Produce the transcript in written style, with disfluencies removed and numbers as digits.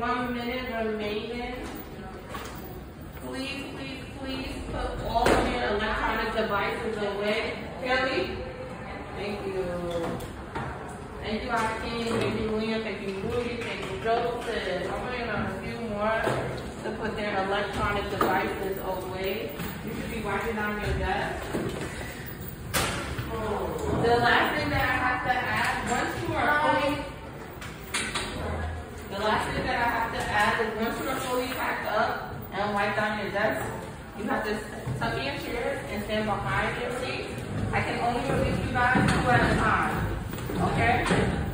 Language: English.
1 minute remaining. Please, please, please put all of your electronic devices away. Kelly? Thank you. Thank you, Akeem. Thank you, William. Thank you, Rudy. Thank you, Joseph. I'm waiting on a few more to put their electronic devices away. You should be wiping down your desk. The last thing that I have to add, once you are fully, is once you are fully packed up and wipe down your desk, you have to tuck in your chairs and stand behind your seats. I can only release you guys 2 at a time. Okay?